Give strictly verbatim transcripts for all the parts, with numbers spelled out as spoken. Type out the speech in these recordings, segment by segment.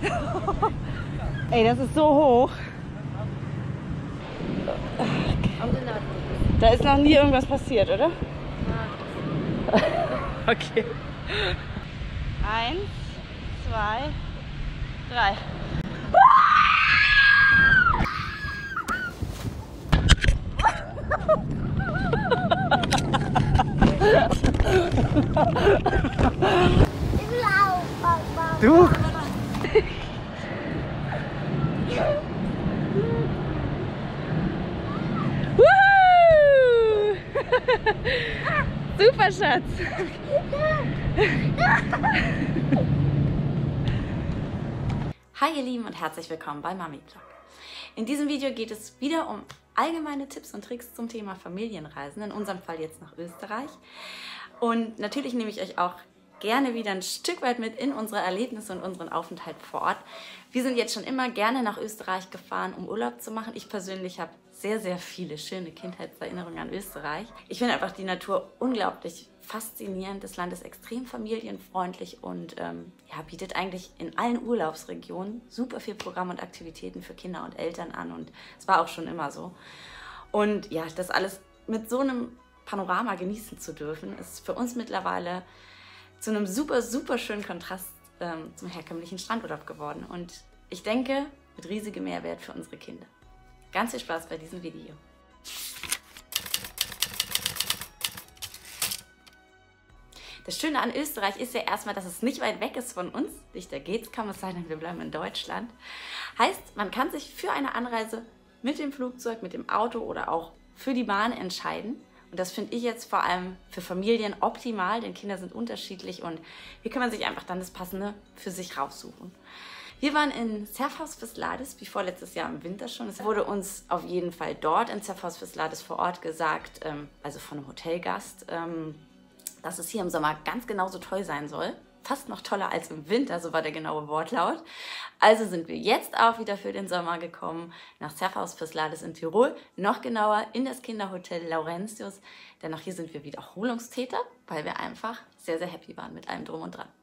Ey, das ist so hoch. Da ist noch nie irgendwas passiert, oder? Okay. Eins, zwei, drei. Du? Super, Schatz. Hi ihr Lieben und herzlich willkommen bei Mami Vlog. In diesem Video geht es wieder um allgemeine Tipps und Tricks zum Thema Familienreisen, in unserem Fall jetzt nach Österreich. Und natürlich nehme ich euch auch gerne wieder ein Stück weit mit in unsere Erlebnisse und unseren Aufenthalt vor Ort. Wir sind jetzt schon immer gerne nach Österreich gefahren, um Urlaub zu machen. Ich persönlich habe sehr, sehr viele schöne Kindheitserinnerungen an Österreich. Ich finde einfach die Natur unglaublich faszinierend. Das Land ist extrem familienfreundlich und ähm, ja, bietet eigentlich in allen Urlaubsregionen super viel Programm und Aktivitäten für Kinder und Eltern an. Und es war auch schon immer so. Und ja, das alles mit so einem Panorama genießen zu dürfen, ist für uns mittlerweile zu einem super, super schönen Kontrast ähm, zum herkömmlichen Strandurlaub geworden. Und ich denke, mit riesigem Mehrwert für unsere Kinder. Ganz viel Spaß bei diesem Video. Das Schöne an Österreich ist ja erstmal, dass es nicht weit weg ist von uns. Dichter geht's kaum, es sei denn, wir bleiben in Deutschland. Heißt, man kann sich für eine Anreise mit dem Flugzeug, mit dem Auto oder auch für die Bahn entscheiden. Und das finde ich jetzt vor allem für Familien optimal, denn Kinder sind unterschiedlich und hier kann man sich einfach dann das Passende für sich raussuchen. Wir waren in Serfaus-Veslades, wie vorletztes Jahr im Winter schon. Es wurde uns auf jeden Fall dort in Serfaus-Veslades vor Ort gesagt, ähm, also von einem Hotelgast, ähm, dass es hier im Sommer ganz genauso toll sein soll. Fast noch toller als im Winter, so war der genaue Wortlaut. Also sind wir jetzt auch wieder für den Sommer gekommen, nach Serfaus-Veslades in Tirol, noch genauer in das Kinderhotel Laurentius, denn auch hier sind wir Wiederholungstäter, weil wir einfach sehr, sehr happy waren mit allem Drum und Dran.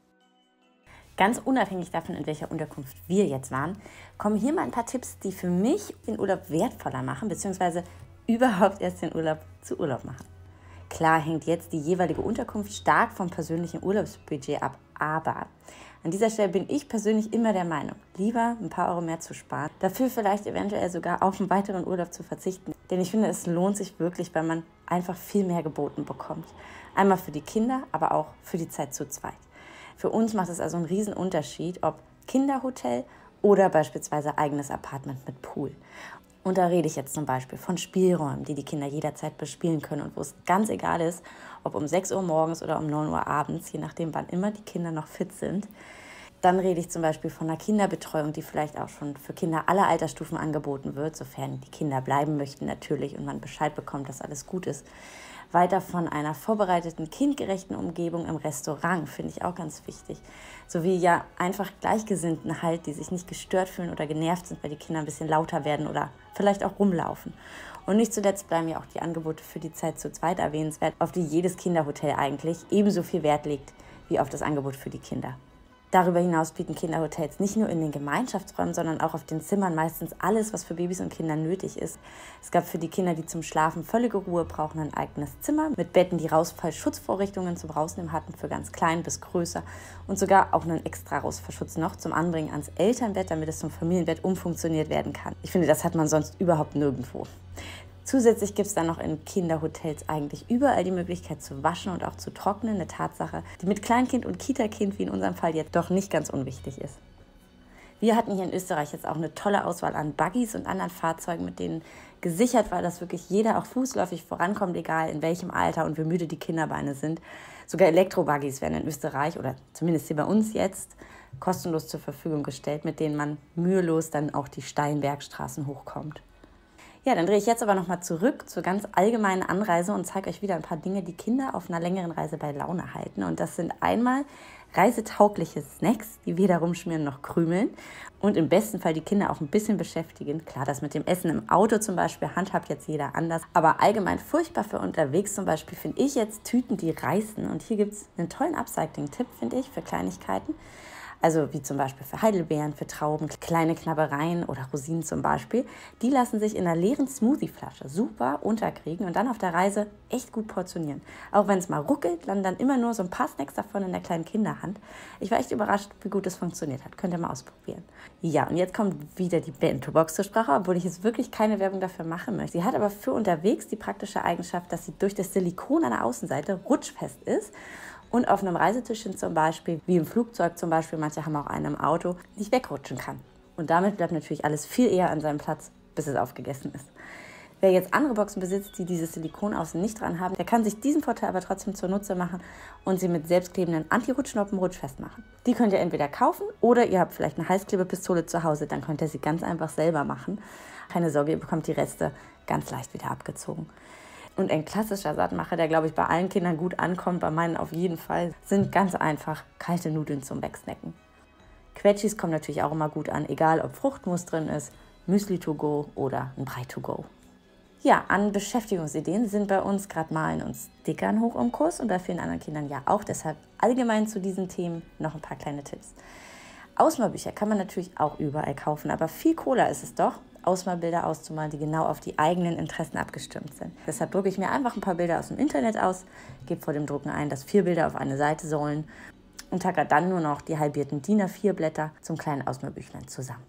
Ganz unabhängig davon, in welcher Unterkunft wir jetzt waren, kommen hier mal ein paar Tipps, die für mich den Urlaub wertvoller machen, beziehungsweise überhaupt erst den Urlaub zu Urlaub machen. Klar hängt jetzt die jeweilige Unterkunft stark vom persönlichen Urlaubsbudget ab, aber an dieser Stelle bin ich persönlich immer der Meinung, lieber ein paar Euro mehr zu sparen, dafür vielleicht eventuell sogar auf einen weiteren Urlaub zu verzichten. Denn ich finde, es lohnt sich wirklich, weil man einfach viel mehr geboten bekommt. Einmal für die Kinder, aber auch für die Zeit zu zweit. Für uns macht es also einen riesen Unterschied, ob Kinderhotel oder beispielsweise eigenes Apartment mit Pool. Und da rede ich jetzt zum Beispiel von Spielräumen, die die Kinder jederzeit bespielen können und wo es ganz egal ist, ob um sechs Uhr morgens oder um neun Uhr abends, je nachdem, wann immer die Kinder noch fit sind. Dann rede ich zum Beispiel von einer Kinderbetreuung, die vielleicht auch schon für Kinder aller Altersstufen angeboten wird, sofern die Kinder bleiben möchten natürlich und man Bescheid bekommt, dass alles gut ist. Weiter von einer vorbereiteten, kindgerechten Umgebung im Restaurant, finde ich auch ganz wichtig. Sowie ja einfach Gleichgesinnten halt, die sich nicht gestört fühlen oder genervt sind, weil die Kinder ein bisschen lauter werden oder vielleicht auch rumlaufen. Und nicht zuletzt bleiben ja auch die Angebote für die Zeit zu zweit erwähnenswert, auf die jedes Kinderhotel eigentlich ebenso viel Wert legt wie auf das Angebot für die Kinder. Darüber hinaus bieten Kinderhotels nicht nur in den Gemeinschaftsräumen, sondern auch auf den Zimmern meistens alles, was für Babys und Kinder nötig ist. Es gab für die Kinder, die zum Schlafen völlige Ruhe brauchen, ein eigenes Zimmer mit Betten, die Rausfallschutzvorrichtungen zum Rausnehmen hatten, für ganz klein bis größer und sogar auch einen extra Rausfallschutz noch zum Anbringen ans Elternbett, damit es zum Familienbett umfunktioniert werden kann. Ich finde, das hat man sonst überhaupt nirgendwo. Zusätzlich gibt es dann noch in Kinderhotels eigentlich überall die Möglichkeit zu waschen und auch zu trocknen. Eine Tatsache, die mit Kleinkind und Kita-Kind, wie in unserem Fall jetzt, doch nicht ganz unwichtig ist. Wir hatten hier in Österreich jetzt auch eine tolle Auswahl an Buggies und anderen Fahrzeugen, mit denen gesichert war, dass wirklich jeder auch fußläufig vorankommt, egal in welchem Alter und wie müde die Kinderbeine sind. Sogar Elektro-Buggies werden in Österreich, oder zumindest hier bei uns jetzt, kostenlos zur Verfügung gestellt, mit denen man mühelos dann auch die steilen Bergstraßen hochkommt. Ja, dann drehe ich jetzt aber nochmal zurück zur ganz allgemeinen Anreise und zeige euch wieder ein paar Dinge, die Kinder auf einer längeren Reise bei Laune halten. Und das sind einmal reisetaugliche Snacks, die weder rumschmieren noch krümeln und im besten Fall die Kinder auch ein bisschen beschäftigen. Klar, das mit dem Essen im Auto zum Beispiel handhabt jetzt jeder anders, aber allgemein furchtbar für unterwegs zum Beispiel finde ich jetzt Tüten, die reißen. Und hier gibt es einen tollen Upcycling-Tipp, finde ich, für Kleinigkeiten. also wie zum Beispiel für Heidelbeeren, für Trauben, kleine Knabbereien oder Rosinen zum Beispiel, die lassen sich in einer leeren Smoothie-Flasche super unterkriegen und dann auf der Reise echt gut portionieren. Auch wenn es mal ruckelt, landen dann immer nur so ein paar Snacks davon in der kleinen Kinderhand. Ich war echt überrascht, wie gut es funktioniert hat. Könnt ihr mal ausprobieren. Ja, und jetzt kommt wieder die Bento-Box zur Sprache, obwohl ich jetzt wirklich keine Werbung dafür machen möchte. Sie hat aber für unterwegs die praktische Eigenschaft, dass sie durch das Silikon an der Außenseite rutschfest ist und auf einem Reisetischchen zum Beispiel, wie im Flugzeug zum Beispiel, manche haben auch einen im Auto, nicht wegrutschen kann. Und damit bleibt natürlich alles viel eher an seinem Platz, bis es aufgegessen ist. Wer jetzt andere Boxen besitzt, die dieses Silikon außen nicht dran haben, der kann sich diesen Vorteil aber trotzdem zunutze machen und sie mit selbstklebenden Anti-Rutschnoppen rutschfest machen. Die könnt ihr entweder kaufen oder ihr habt vielleicht eine Heißklebepistole zu Hause, dann könnt ihr sie ganz einfach selber machen. Keine Sorge, ihr bekommt die Reste ganz leicht wieder abgezogen. Und ein klassischer Sattmacher, der, glaube ich, bei allen Kindern gut ankommt, bei meinen auf jeden Fall, sind ganz einfach kalte Nudeln zum Wegsnacken. Quetschis kommen natürlich auch immer gut an, egal ob Fruchtmus drin ist, Müsli to go oder ein Brei to go. Ja, an Beschäftigungsideen sind bei uns gerade Malen und Stickern hoch im Kurs und bei vielen anderen Kindern ja auch. Deshalb allgemein zu diesen Themen noch ein paar kleine Tipps. Ausmalbücher kann man natürlich auch überall kaufen, aber viel cooler ist es doch, Ausmalbilder auszumalen, die genau auf die eigenen Interessen abgestimmt sind. Deshalb drucke ich mir einfach ein paar Bilder aus dem Internet aus, gebe vor dem Drucken ein, dass vier Bilder auf eine Seite sollen und tackere dann nur noch die halbierten D I N A vier Blätter zum kleinen Ausmalbüchlein zusammen.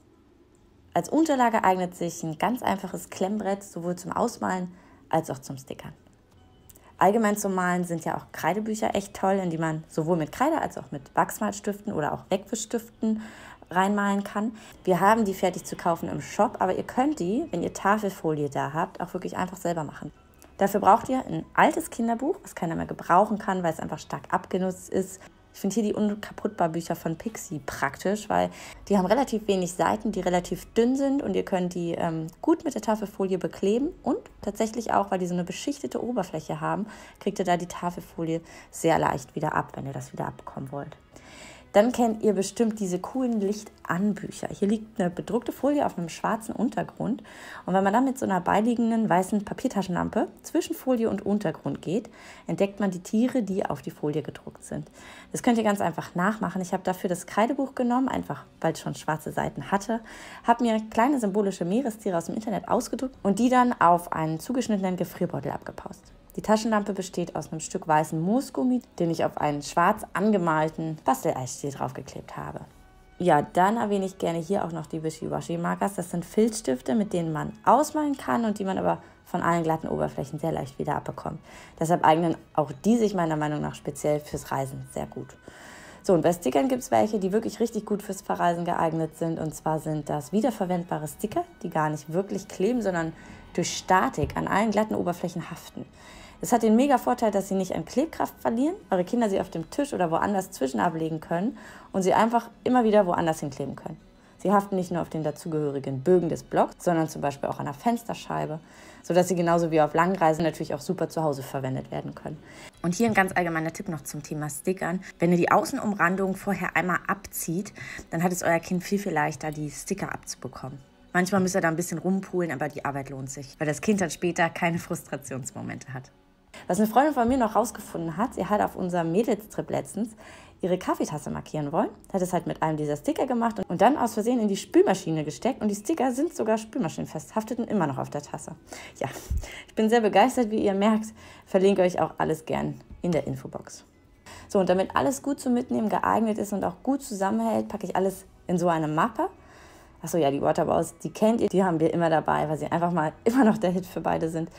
Als Unterlage eignet sich ein ganz einfaches Klemmbrett sowohl zum Ausmalen als auch zum Stickern. Allgemein zum Malen sind ja auch Kreidebücher echt toll, in die man sowohl mit Kreide als auch mit Wachsmalstiften oder auch Wegwischstiften reinmalen kann. Wir haben die fertig zu kaufen im Shop, aber ihr könnt die, wenn ihr Tafelfolie da habt, auch wirklich einfach selber machen. Dafür braucht ihr ein altes Kinderbuch, was keiner mehr gebrauchen kann, weil es einfach stark abgenutzt ist. Ich finde hier die Unkaputtbar-Bücher von Pixi praktisch, weil die haben relativ wenig Seiten, die relativ dünn sind und ihr könnt die ähm, gut mit der Tafelfolie bekleben und tatsächlich auch, weil die so eine beschichtete Oberfläche haben, kriegt ihr da die Tafelfolie sehr leicht wieder ab, wenn ihr das wieder abbekommen wollt. Dann kennt ihr bestimmt diese coolen Licht-an-Bücher. Hier liegt eine bedruckte Folie auf einem schwarzen Untergrund. Und wenn man dann mit so einer beiliegenden weißen Papiertaschenlampe zwischen Folie und Untergrund geht, entdeckt man die Tiere, die auf die Folie gedruckt sind. Das könnt ihr ganz einfach nachmachen. Ich habe dafür das Kreidebuch genommen, einfach weil es schon schwarze Seiten hatte, habe mir kleine symbolische Meerestiere aus dem Internet ausgedruckt und die dann auf einen zugeschnittenen Gefrierbeutel abgepaust. Die Taschenlampe besteht aus einem Stück weißen Moosgummi, den ich auf einen schwarz angemalten Basteleisstiel draufgeklebt habe. Ja, dann erwähne ich gerne hier auch noch die Wischiwaschi-Markers. Das sind Filzstifte, mit denen man ausmalen kann und die man aber von allen glatten Oberflächen sehr leicht wieder abbekommt. Deshalb eignen auch die sich meiner Meinung nach speziell fürs Reisen sehr gut. So, und bei Stickern gibt es welche, die wirklich richtig gut fürs Verreisen geeignet sind. Und zwar sind das wiederverwendbare Sticker, die gar nicht wirklich kleben, sondern durch Statik an allen glatten Oberflächen haften. Es hat den mega Vorteil, dass sie nicht an Klebkraft verlieren, eure Kinder sie auf dem Tisch oder woanders zwischen ablegen können und sie einfach immer wieder woanders hinkleben können. Sie haften nicht nur auf den dazugehörigen Bögen des Blocks, sondern zum Beispiel auch an der Fensterscheibe, sodass sie genauso wie auf Langreisen natürlich auch super zu Hause verwendet werden können. Und hier ein ganz allgemeiner Tipp noch zum Thema Stickern. Wenn ihr die Außenumrandung vorher einmal abzieht, dann hat es euer Kind viel, viel leichter, die Sticker abzubekommen. Manchmal müsst ihr da ein bisschen rumpulen, aber die Arbeit lohnt sich, weil das Kind dann später keine Frustrationsmomente hat. Was eine Freundin von mir noch rausgefunden hat, sie hat auf unserem Mädelstrip letztens ihre Kaffeetasse markieren wollen, hat es halt mit einem dieser Sticker gemacht und dann aus Versehen in die Spülmaschine gesteckt und die Sticker sind sogar spülmaschinenfest, hafteten immer noch auf der Tasse. Ja, ich bin sehr begeistert, wie ihr merkt, verlinke euch auch alles gern in der Infobox. So, und damit alles gut zum Mitnehmen geeignet ist und auch gut zusammenhält, packe ich alles in so eine Mappe. Achso, ja, die Waterbows, die kennt ihr, die haben wir immer dabei, weil sie einfach mal immer noch der Hit für beide sind.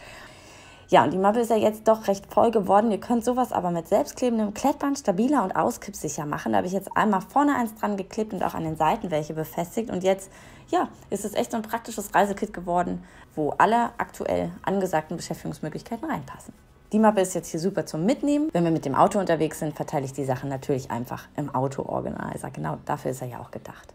Ja, und die Mappe ist ja jetzt doch recht voll geworden. Ihr könnt sowas aber mit selbstklebendem Klettband stabiler und auskippsicher machen. Da habe ich jetzt einmal vorne eins dran geklebt und auch an den Seiten welche befestigt. Und jetzt, ja, ist es echt so ein praktisches Reisekit geworden, wo alle aktuell angesagten Beschäftigungsmöglichkeiten reinpassen. Die Mappe ist jetzt hier super zum Mitnehmen. Wenn wir mit dem Auto unterwegs sind, verteile ich die Sachen natürlich einfach im Auto-Organizer. Genau dafür ist er ja auch gedacht.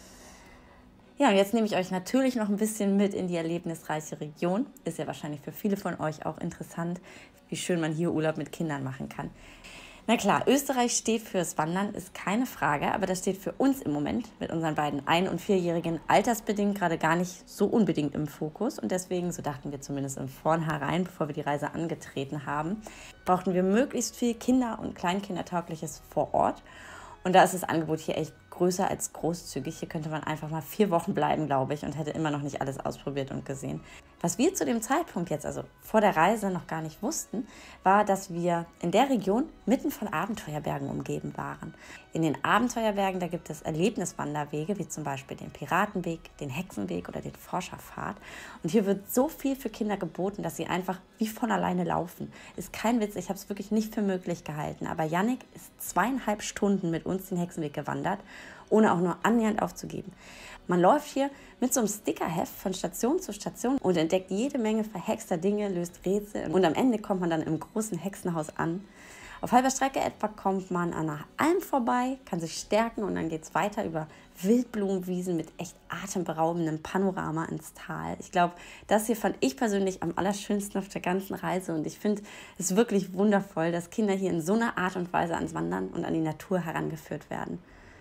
Ja, und jetzt nehme ich euch natürlich noch ein bisschen mit in die erlebnisreiche Region. Ist ja wahrscheinlich für viele von euch auch interessant, wie schön man hier Urlaub mit Kindern machen kann. Na klar, Österreich steht fürs Wandern, ist keine Frage, aber das steht für uns im Moment mit unseren beiden ein- und vierjährigen altersbedingt gerade gar nicht so unbedingt im Fokus. Und deswegen, so dachten wir zumindest im Vornherein, bevor wir die Reise angetreten haben, brauchten wir möglichst viel Kinder- und Kleinkindertaugliches vor Ort. Und da ist das Angebot hier echt größer als großzügig. Hier könnte man einfach mal vier Wochen bleiben, glaube ich, und hätte immer noch nicht alles ausprobiert und gesehen. Was wir zu dem Zeitpunkt jetzt, also vor der Reise, noch gar nicht wussten, war, dass wir in der Region mitten von Abenteuerbergen umgeben waren. In den Abenteuerbergen, da gibt es Erlebniswanderwege, wie zum Beispiel den Piratenweg, den Hexenweg oder den Forscherpfad. Und hier wird so viel für Kinder geboten, dass sie einfach wie von alleine laufen. Ist kein Witz, ich habe es wirklich nicht für möglich gehalten. Aber Yannick ist zweieinhalb Stunden mit uns den Hexenweg gewandert, ohne auch nur annähernd aufzugeben. Man läuft hier mit so einem Stickerheft von Station zu Station und entdeckt jede Menge verhexter Dinge, löst Rätsel und am Ende kommt man dann im großen Hexenhaus an. Auf halber Strecke etwa kommt man an einer Alm vorbei, kann sich stärken und dann geht es weiter über Wildblumenwiesen mit echt atemberaubendem Panorama ins Tal. Ich glaube, das hier fand ich persönlich am allerschönsten auf der ganzen Reise und ich finde es wirklich wundervoll, dass Kinder hier in so einer Art und Weise ans Wandern und an die Natur herangeführt werden.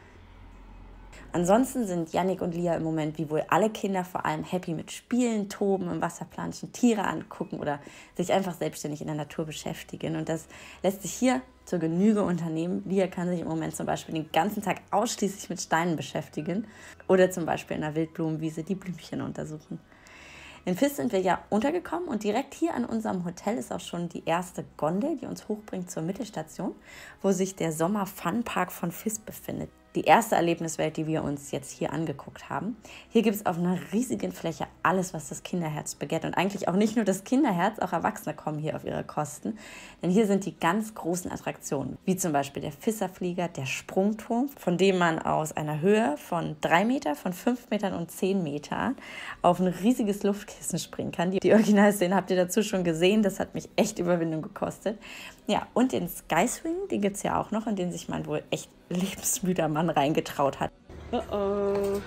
Ansonsten sind Yannick und Lia im Moment wie wohl alle Kinder vor allem happy mit Spielen, Toben, im Wasser planschen, Tiere angucken oder sich einfach selbstständig in der Natur beschäftigen. Und das lässt sich hier zur Genüge unternehmen. Lia kann sich im Moment zum Beispiel den ganzen Tag ausschließlich mit Steinen beschäftigen oder zum Beispiel in der Wildblumenwiese die Blümchen untersuchen. In Fiss sind wir ja untergekommen und direkt hier an unserem Hotel ist auch schon die erste Gondel, die uns hochbringt zur Mittelstation, wo sich der Sommer-Fun-Park von Fiss befindet. Die erste Erlebniswelt, die wir uns jetzt hier angeguckt haben. Hier gibt es auf einer riesigen Fläche alles, was das Kinderherz begehrt. Und eigentlich auch nicht nur das Kinderherz, auch Erwachsene kommen hier auf ihre Kosten. Denn hier sind die ganz großen Attraktionen, wie zum Beispiel der Fisserflieger, der Sprungturm, von dem man aus einer Höhe von drei Metern, von fünf Metern und zehn Metern auf ein riesiges Luftkissen springen kann. Die, die Originalszene habt ihr dazu schon gesehen, das hat mich echt Überwindung gekostet. Ja, und den Sky Swing, den gibt es ja auch noch, in den sich man wohl echt lebensmüder Mann reingetraut hat. Oh oh.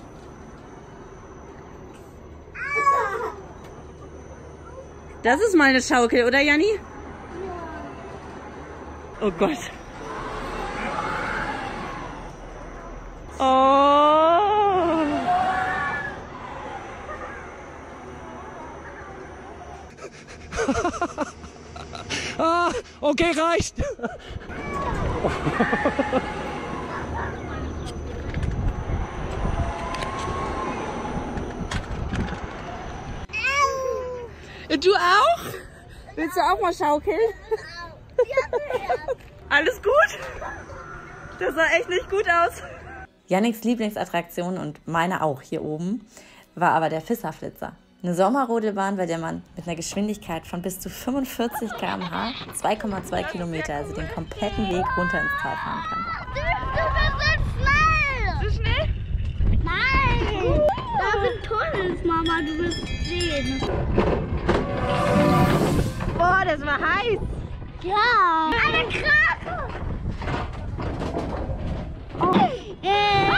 Das ist mal eine Schaukel, oder Janni? Ja. Oh Gott. Oh. Ah, okay, reicht. Du auch? Willst du auch mal schaukeln? Alles gut? Das sah echt nicht gut aus. Yannicks Lieblingsattraktion und meine auch hier oben war aber der Fisserflitzer. Eine Sommerrodelbahn, bei der man mit einer Geschwindigkeit von bis zu fünfundvierzig Kilometer pro Stunde zwei Komma zwei Kilometer, also den kompletten Weg runter ins Tal fahren kann. Du bist so schnell! So schnell? Nein! Da sind Tunnels, Mama, du wirst sehen. Boah, das war heiß! Ja! Eine Krake! Oh. Äh.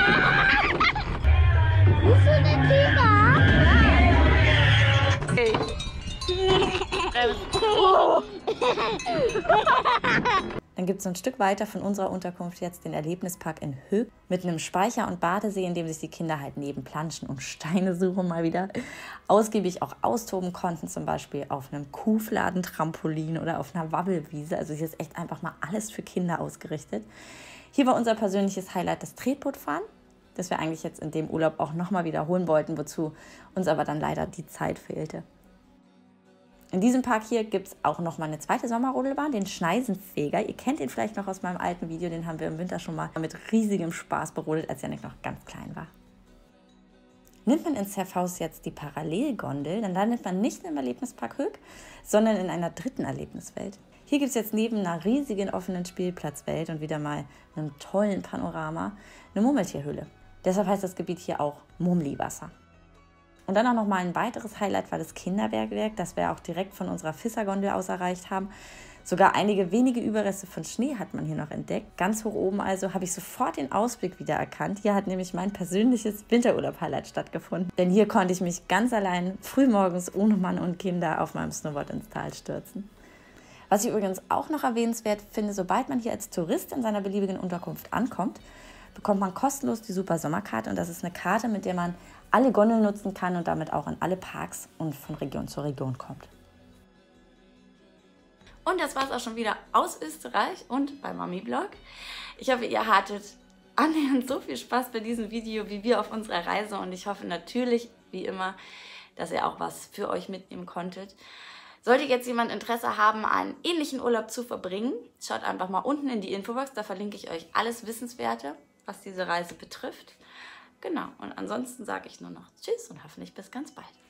Bist du der Tiger? Hey. Oh. Dann gibt es ein Stück weiter von unserer Unterkunft jetzt den Erlebnispark in Höck mit einem Speicher und Badesee, in dem sich die Kinder halt neben Planschen und Steine suchen mal wieder ausgiebig auch austoben konnten, zum Beispiel auf einem Kuhfladentrampolin oder auf einer Wabbelwiese. Also hier ist echt einfach mal alles für Kinder ausgerichtet. Hier war unser persönliches Highlight das Tretbootfahren, das wir eigentlich jetzt in dem Urlaub auch nochmal wiederholen wollten, wozu uns aber dann leider die Zeit fehlte. In diesem Park hier gibt es auch noch mal eine zweite Sommerrodelbahn, den Schneisenfeger. Ihr kennt ihn vielleicht noch aus meinem alten Video, den haben wir im Winter schon mal mit riesigem Spaß berodelt, als Yannick noch ganz klein war. Nimmt man in Zerfaus jetzt die Parallelgondel, dann landet man nicht im Erlebnispark Höck, sondern in einer dritten Erlebniswelt. Hier gibt es jetzt neben einer riesigen offenen Spielplatzwelt und wieder mal einem tollen Panorama eine Murmeltierhöhle. Deshalb heißt das Gebiet hier auch Mumliwasser. Und dann auch noch mal ein weiteres Highlight war das Kinderbergwerk, das wir auch direkt von unserer Fissergondel aus erreicht haben. Sogar einige wenige Überreste von Schnee hat man hier noch entdeckt. Ganz hoch oben also habe ich sofort den Ausblick wieder erkannt. Hier hat nämlich mein persönliches Winterurlaub-Highlight stattgefunden. Denn hier konnte ich mich ganz allein frühmorgens ohne Mann und Kinder auf meinem Snowboard ins Tal stürzen. Was ich übrigens auch noch erwähnenswert finde, sobald man hier als Tourist in seiner beliebigen Unterkunft ankommt, bekommt man kostenlos die Super Sommerkarte. Und das ist eine Karte, mit der man alle Gondeln nutzen kann und damit auch in alle Parks und von Region zu Region kommt. Und das war es auch schon wieder aus Österreich und bei Mami Vlog. Ich hoffe, ihr hattet annähernd so viel Spaß bei diesem Video wie wir auf unserer Reise und ich hoffe natürlich, wie immer, dass ihr auch was für euch mitnehmen konntet. Sollte jetzt jemand Interesse haben, einen ähnlichen Urlaub zu verbringen, schaut einfach mal unten in die Infobox, da verlinke ich euch alles Wissenswerte, was diese Reise betrifft. Genau, und ansonsten sage ich nur noch Tschüss und hoffentlich bis ganz bald.